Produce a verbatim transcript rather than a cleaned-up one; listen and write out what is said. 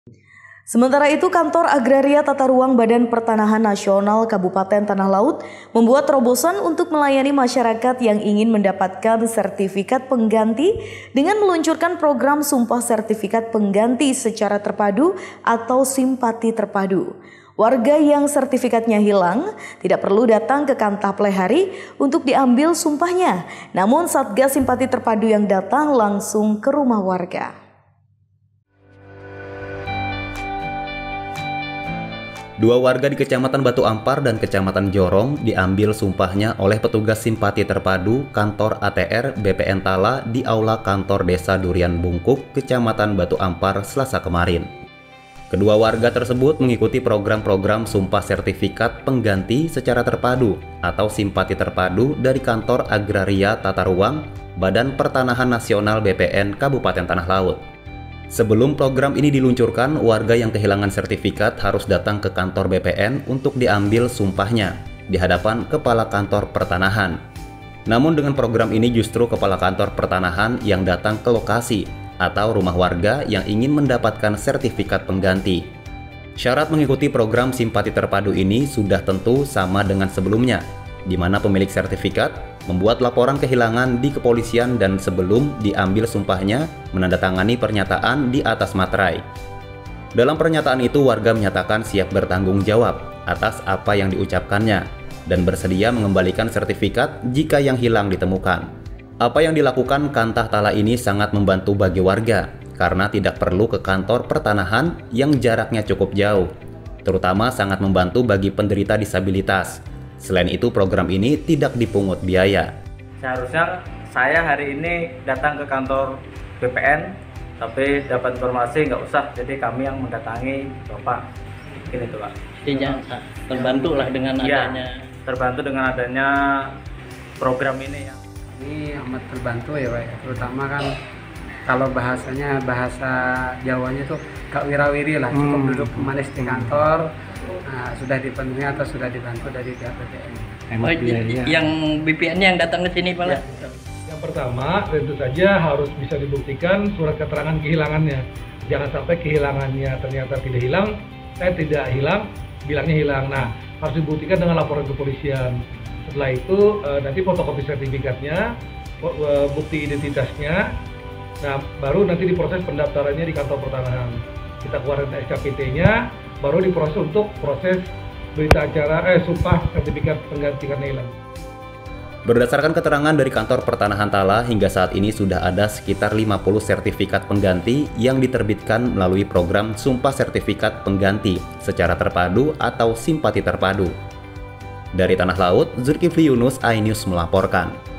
Sementara itu, Kantor Agraria Tata Ruang Badan Pertanahan Nasional Kabupaten Tanah Laut membuat terobosan untuk melayani masyarakat yang ingin mendapatkan sertifikat pengganti dengan meluncurkan program Sumpah Sertifikat Pengganti secara terpadu atau Simpati Terpadu. Warga yang sertifikatnya hilang tidak perlu datang ke Kantah Plehari untuk diambil sumpahnya, namun Satgas Simpati Terpadu yang datang langsung ke rumah warga. Dua warga di Kecamatan Batu Ampar dan Kecamatan Jorong diambil sumpahnya oleh petugas Simpati Terpadu Kantor A T R B P N Tala di Aula Kantor Desa Durian Bungkuk, Kecamatan Batu Ampar, Selasa kemarin. Kedua warga tersebut mengikuti program-program Sumpah Sertifikat Pengganti secara terpadu atau Simpati Terpadu dari Kantor Agraria Tata Ruang Badan Pertanahan Nasional B P N Kabupaten Tanah Laut. Sebelum program ini diluncurkan, warga yang kehilangan sertifikat harus datang ke kantor B P N untuk diambil sumpahnya di hadapan Kepala Kantor Pertanahan. Namun dengan program ini justru Kepala Kantor Pertanahan yang datang ke lokasi atau rumah warga yang ingin mendapatkan sertifikat pengganti. Syarat mengikuti program Simpati Terpadu ini sudah tentu sama dengan sebelumnya, di mana pemilik sertifikat membuat laporan kehilangan di kepolisian dan sebelum diambil sumpahnya menandatangani pernyataan di atas materai. Dalam pernyataan itu, warga menyatakan siap bertanggung jawab atas apa yang diucapkannya dan bersedia mengembalikan sertifikat jika yang hilang ditemukan. Apa yang dilakukan Kantah Tala ini sangat membantu bagi warga karena tidak perlu ke kantor pertanahan yang jaraknya cukup jauh, terutama sangat membantu bagi penderita disabilitas. Selain itu, program ini tidak dipungut biaya. Seharusnya saya hari ini datang ke kantor B P N, tapi dapat informasi nggak usah, jadi kami yang mendatangi Bapak. Mungkin itu Pak. Jadi terbantu lah dengan ya, adanya. Terbantu dengan adanya program ini. Ya. Ini amat terbantu ya Pak, terutama kan kalau bahasanya bahasa Jawanya tuh gak wirawiri lah, cukup hmm. duduk manis di kantor. Nah, sudah dipenuhi atau sudah dibantu dari pihak B P N. Oh, yang B P N yang datang ke sini Pak? Ya. Yang pertama tentu saja harus bisa dibuktikan surat keterangan kehilangannya. Jangan sampai kehilangannya ternyata tidak hilang, saya tidak hilang, bilangnya hilang. Nah, harus dibuktikan dengan laporan kepolisian. Setelah itu nanti fotokopi sertifikatnya, bukti identitasnya. Nah, baru nanti diproses pendaftarannya di kantor pertanahan. Kita keluarin S K P T-nya, baru diproses untuk proses berita acara eh sumpah sertifikat pengganti karena hilang. Berdasarkan keterangan dari Kantor Pertanahan Tala, hingga saat ini sudah ada sekitar lima puluh sertifikat pengganti yang diterbitkan melalui program Sumpah Sertifikat Pengganti secara terpadu atau Simpati Terpadu. Dari Tanah Laut, Zulkifli Yunus, iNews melaporkan.